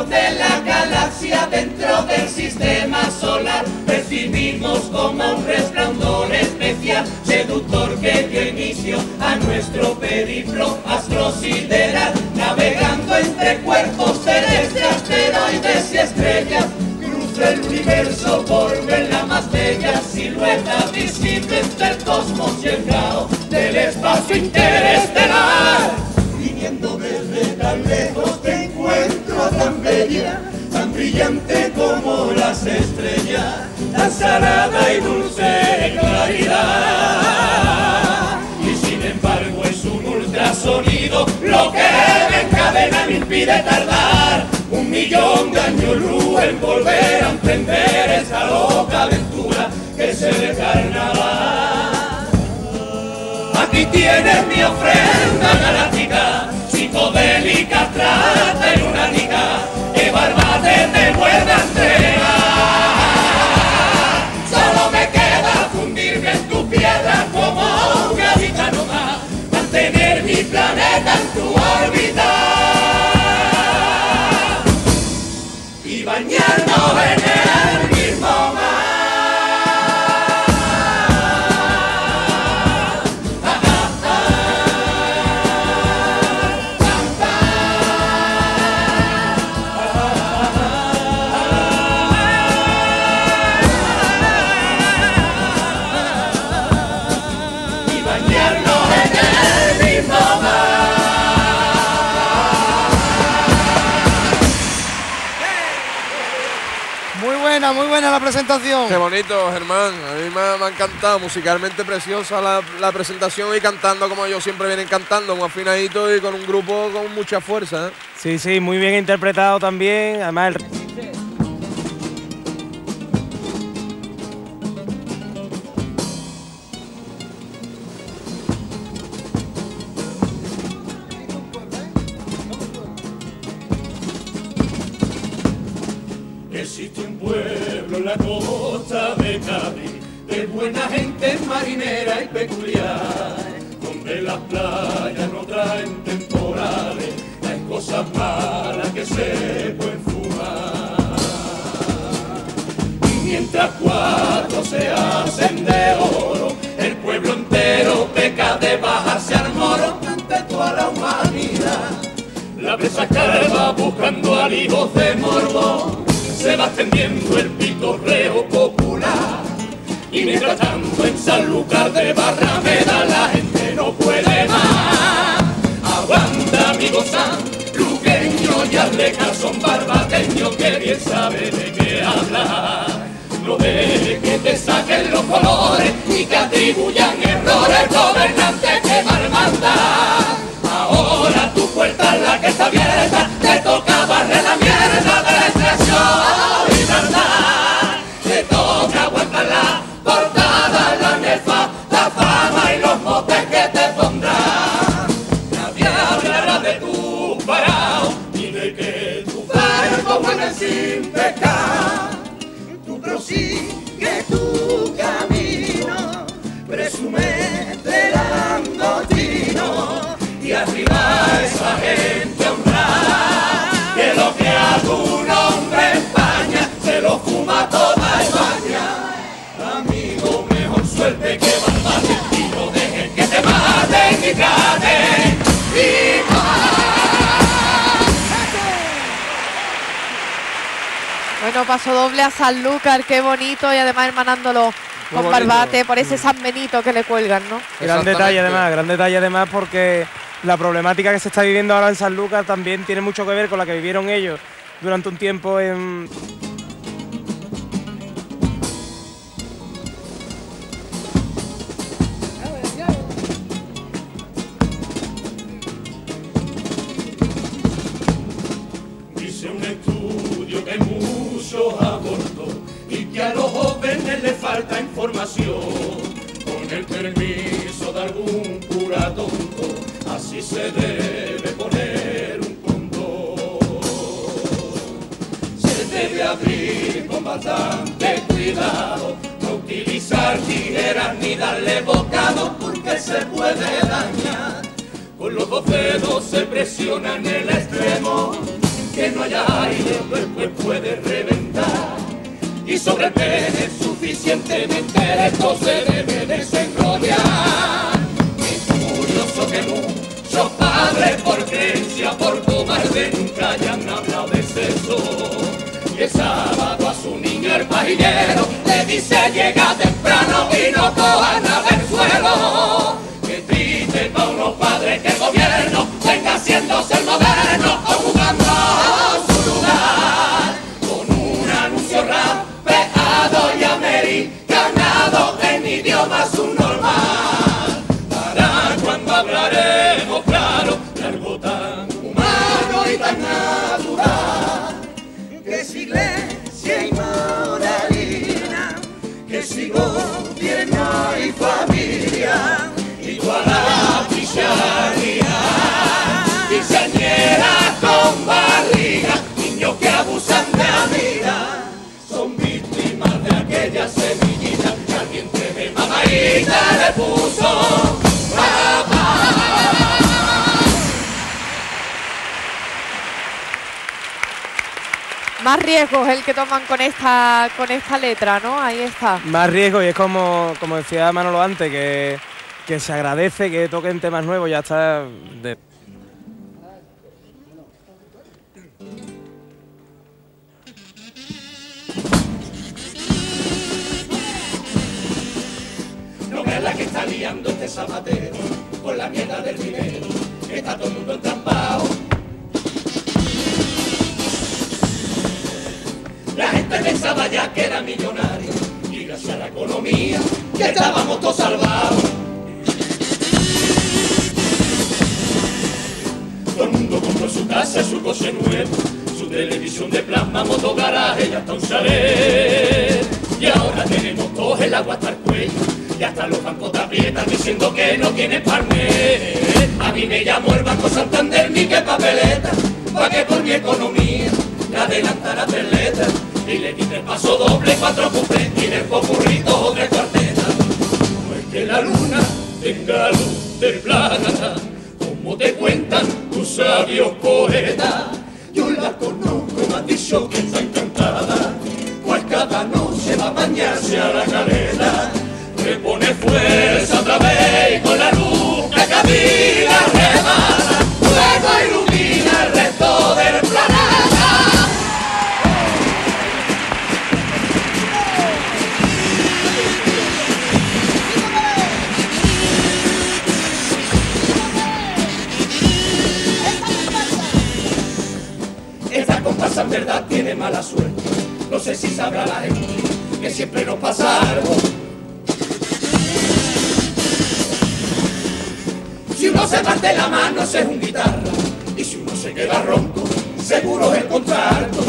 centro de la galaxia, dentro del sistema solar, percibimos como un resplandor especial, seductor que dio inicio a nuestro periplo astrosideral, navegando entre cuerpos celestes, asteroides y estrellas. Cruza el universo por ver la más bella silueta visible entre el cosmos y el caos del espacio interestelar. Viniendo desde tan lejos te encuentro tan bella, tan brillante como las estrellas, tan salada y dulce claridad. Y sin embargo es un ultrasonido lo que me encadena, me impide tardar 1.000.000 de años luz en volver a emprender esa loca aventura que es el carnaval. Aquí tienes mi ofrenda galáctica, psicodélica, trata y lunática, que Barbate te vuelve a entregar. Solo me queda fundirme en tu piedra como un gaditano más, mantener mi planeta en tu órbita y bañarnos en el mismo mar. Muy buena la presentación. Qué bonito, Germán. A mí me ha encantado. Musicalmente preciosa la presentación y cantando como ellos siempre vienen cantando, muy afinadito y con un grupo con mucha fuerza, ¿eh? Sí, sí, muy bien interpretado también. Además, Existe un pueblo en la costa de Cádiz, de buena gente marinera y peculiar, donde las playas no traen temporales, hay cosas malas que se pueden fumar. Y mientras 4 se hacen de oro, el pueblo entero peca de bajarse al moro ante toda la humanidad. La presa calva buscando al hijo de Morbo, se va extendiendo el pitorreo popular. Y mientras tanto en Sanlúcar de Barrameda la gente no puede más. Aguanta, amigo sanluqueño, y hazle caso a un barbateño que bien sabe de qué hablar. No dejes que te saquen los colores y que atribuyan errores gobernantes que mal mandan. Ahora tu puerta es la que está abierta, te toca barrer la mierda de la extracción y verdad. Te toca aguantar la portada, la nefasta fama y los motes que te pondrán. Nadie hablará de tu parao ni de que tu cuerpo muere sin pecar. Tú prosigue tu camino, presume del angotino y arriba esa gente honrada, que lo que a tu nombre España se lo fuma toda España. Amigo, mejor suerte que Barbate y no dejes que te maten y traten Bueno, paso doble a Sanlúcar, qué bonito, y además hermanándolo con Barbate por ese San Benito que le cuelgan, ¿no? gran detalle además porque la problemática que se está viviendo ahora en Sanlúcar también tiene mucho que ver con la que vivieron ellos durante un tiempo en... Dice un estudio que hay muchos abortos y que a los jóvenes les falta información. Con el permiso de algún cura tonto, así se debe poner un condón. Se debe abrir con bastante cuidado, no utilizar tijeras ni darle bocado porque se puede dañar. Con los 2 dedos se presiona en el extremo, que no haya aire sobre el pene, suficientemente esto se debe desenrollar. Es curioso que muchos padres por creencia, por cobarde, nunca hayan hablado de sexo. Y el sábado a su niño el pajillero le dice llega temprano y no coja nada del suelo. Qué triste para unos padres que el gobierno venga haciéndose el moderno, ocupando su lugar con un anuncio rapeado y americanado en idioma subnormal. Para cuando hablaremos claro de algo tan humano y tan natural, que si iglesia y moralina, que si gobierno y familia, igual a pichanía, quinceañeras con barriga, niños que abusan de la vida, son víctimas de aquella semillita que al vientre de mamaita le puso papá. Más riesgos el que toman con esta letra, ¿no? Ahí está. Más riesgo, y es como decía Manolo antes, que se agradece que toquen temas nuevos, ya está. No veas la que está liando este zapatero con la mierda del dinero, está todo el mundo entrampado. La gente pensaba ya que era millonario y gracias a la economía que estábamos todos salvados. Todo el mundo compró su casa, su coche nuevo, su televisión de plasma, motogaraje y hasta un chalet. Y ahora tenemos todos el agua hasta el cuello y hasta los bancos te aprietan diciendo que no tienen parné. A mí me llamó el Banco Santander, ni qué papeleta, pa' que por mi economía le adelantara 3 letras y le quité el paso doble, 4 cuplés y del popurrito o 3 cuartetas. No es que la luna tenga luz del planeta, como te cuentan tus sabios poetas. Yo la conozco, me ha dicho que está encantada, pues cada noche va a bañarse a la caleta. Le pone fuerza otra vez y con la luz que cabila remata, luego ilumina el resto del planeta. Esta comparsa en verdad tiene mala suerte, no sé si sabrá la gente que siempre nos pasa algo. Si uno se parte la mano, ese es un guitarra, y si uno se queda ronco, seguro es el contralto.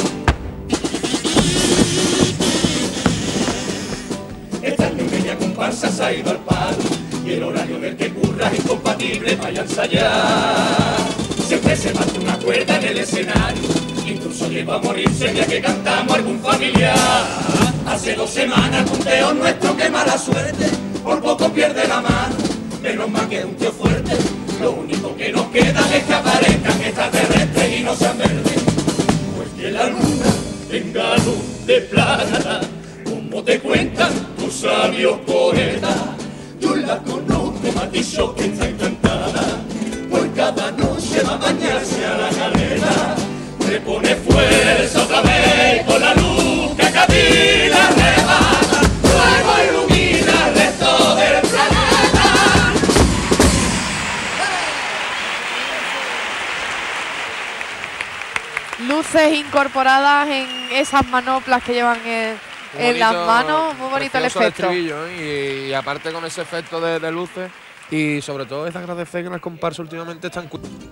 Esta es mi media comparsa, se ha ido al palo, y el horario del que curra es incompatible para ensayar. Siempre se parte una cuerda en el escenario, incluso llegó a morirse ya que cantamos algún familiar. Hace 2 semanas un teo nuestro, que mala suerte, por poco pierde la mano, menos mal que es un tío fuerte. Lo único que nos queda es que aparezcan extraterrestres y no sean verdes. Pues que la luna tenga luz de plata, como te cuentan tus sabios poetas. Yo la conozco, me ha dicho que está encantada, pues cada noche va a bañarse a la caleta. Le pone fuerza otra vez con la luz que cabila remata, luego ilumina el resto del planeta. Luces incorporadas en esas manoplas que llevan en las manos, muy bonito el efecto. Y aparte con ese efecto de luces, y sobre todo es agradecer que las comparsas últimamente están...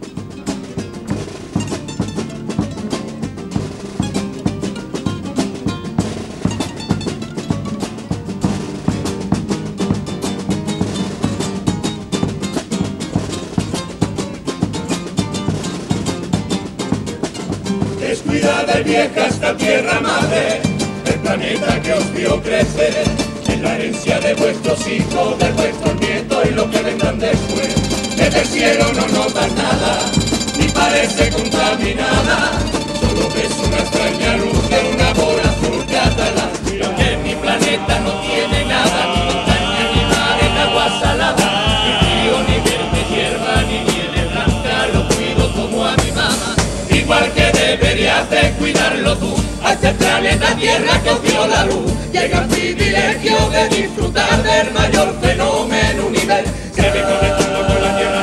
Descuidada y vieja esta tierra madre, el planeta que os vio crecer, en la herencia de vuestros hijos, de vuestros nietos y lo que vendrán después. Desde el cielo no notas nada, ni parece contaminada, solo ves una extraña luz de una bola azul que hasta la de cuidarlo tú, a este planeta Tierra que os dio la luz. Llega el privilegio de disfrutar del mayor fenómeno universal. Se ve conectando con la Tierra,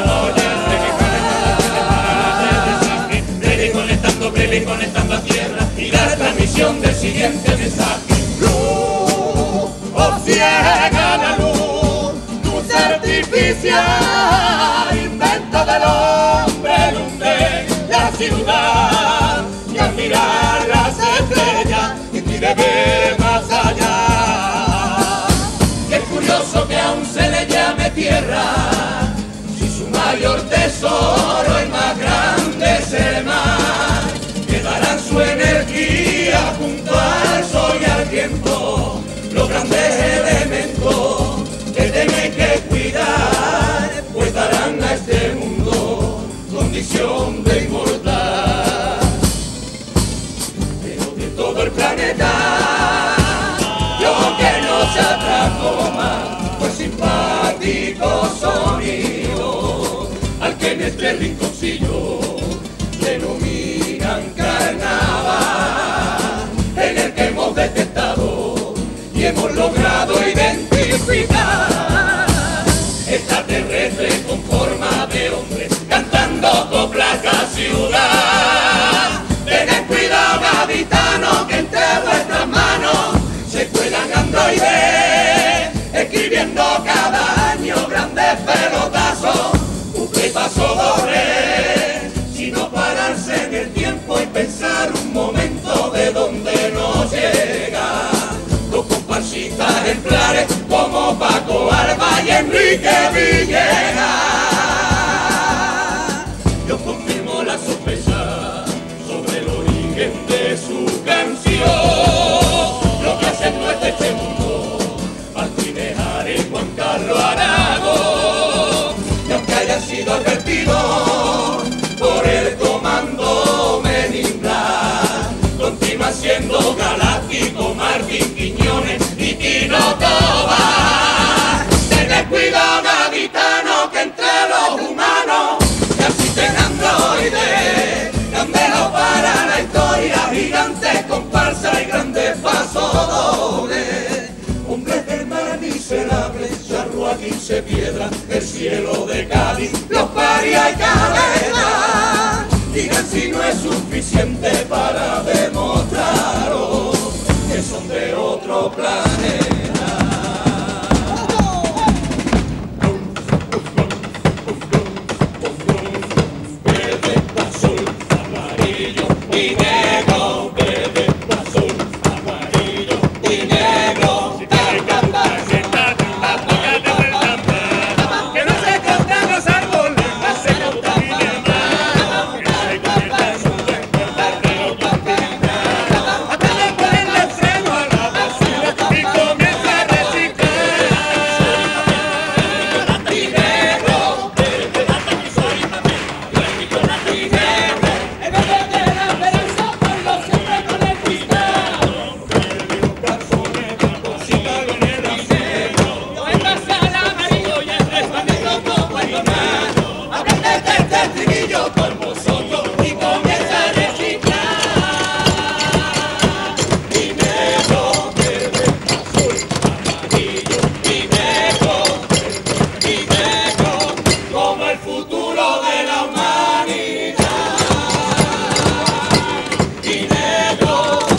breve conectando a Tierra y da transmisión del siguiente mensaje. Luz, o ciega la luz, luz artificial, invento del hombre, lumbre la ciudad, y al mirar las estrellas impide ver más allá. Y es curioso que aún se le llame tierra, si su mayor tesoro, el más grande es el mar, que darán su energía junto al sol y al viento, los grandes elementos que tienen que cuidar, pues darán a este mundo condición de inmortal. Pero de todo el planeta, lo que nos atrajo más fue simpático sonido, al que en este rinconcillo denominan carnaval, en el que hemos detectado y hemos logrado identificar extraterrestres con forma de hombre cantando coplas a ciudad. Tened cuidado, gaditanos, que entre vuestras manos se cuelan androides, escribiendo cada año grandes pelotazos, y paso doble, sino pararse en el tiempo y pensar un momento de donde nos llega. Los comparsistas ejemplares como Paco Alba y Enrique Villegas. Yo confirmo la sospecha sobre el origen de su canción, lo que hace nuestro este mundo, Martínez Ares, Juan Carlos Aragón, y aunque hayan sido advertidos por el comando Menindad, continúa siendo galáctico Martín Quiñones y Tino Tobar. Tened cuidado, gaditano, que entre los humanos ya existen androides, granderos para la historia, gigantes comparsa y grandes pasodones, hombres del mar miserables, charrúa 15 piedras, el cielo de Cádiz, los paria y cadena. Digan si no es suficiente para demostraros que son de otro planeta. Verde, azul, amarillo y negro. Verde, azul, amarillo y negro. Que no se cortan los árboles, no se contaminen más, que se convierta en un buen verdadero continental. Hasta no ponerle freno a la basura y comienza a reciclar. Y negro, y negro, el verde de la esperanza, por lo siempre con el cristal. Calzones, cosita, lonera, negro. No es más al amarillo y el resplandor como el donado. Aprende este estribillo con vosotros y comienza a reciclar. Y negro, verde, azul, amarillo y negro, verde y negro, como el futuro de la humanidad. Y negro,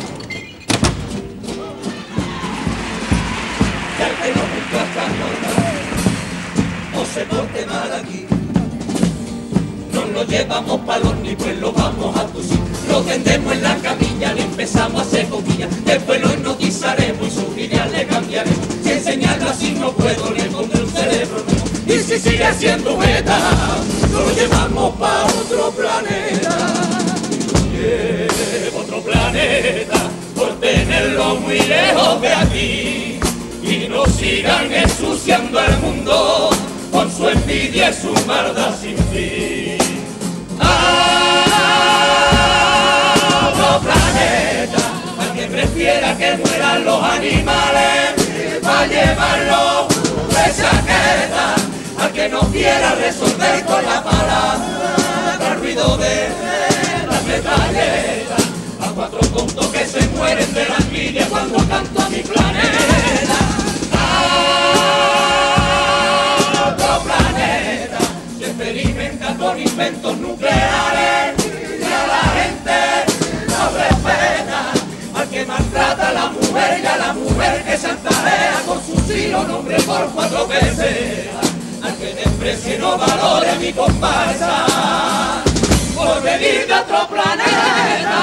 y al que no cumpla esta norma, no se porte mal aquí. No lo llevamos pa' los ni pues lo vamos a tucir. Lo tendemos en la camilla, le empezamos a hacer coquilla. Después lo hipnotizaremos y su filial le cambiaremos. Si enseñarlo así no puedo, le pondré un cerebro nuevo. Y si sigue siendo beta, lo llevamos pa' otro planeta. Lleva otro planeta por tenerlo muy lejos de aquí, y no sigan ensuciando el mundo con su envidia y su maldad sin fin. ¡Ah! Otro planeta al que prefiera que mueran los animales para llevarlo de chaqueta, al que no quiera resolver con la palabra el ruido de las metralletas, cuando canto a mi planeta. A otro planeta que experimenta con inventos nucleares y a la gente no respeta. Al que maltrata a la mujer y a la mujer que chantajea con su tiro nombre por 4 veces. Al que desprecia y no valore mi comparsa por venir de otro planeta.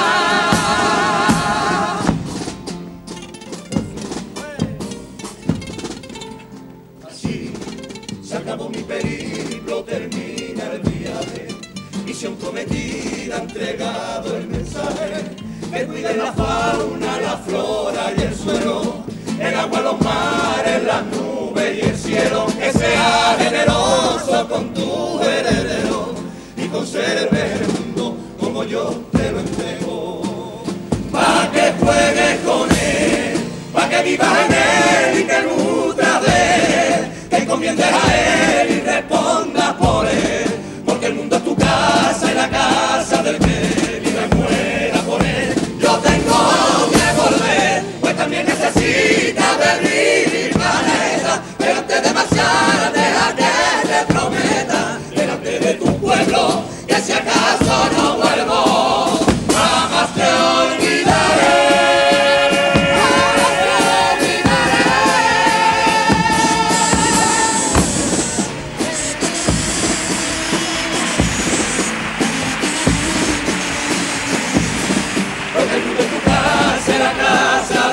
Así se acabó mi periplo, termina el viaje. Misión prometida, entregado el mensaje. Que cuide la fauna, la flora y el suelo, el agua, los mares, las nubes y el cielo. Que sea generoso con tu heredero y conserve el mundo como yo te lo entrego. Pa' que juegues con él, pa' que vivas en él y que nutras de él, que encomiendes a él y respondas por él. Porque el mundo es tu casa y la casa del que viva y muera por él. Yo tengo que volver, pues también necesitas de mi planeta. Pero antes de marchar, deja que te prometa delante de tu pueblo que si acaso no vuelvo, jamás te olvidaré. Porque el mundo es tu casa, la casa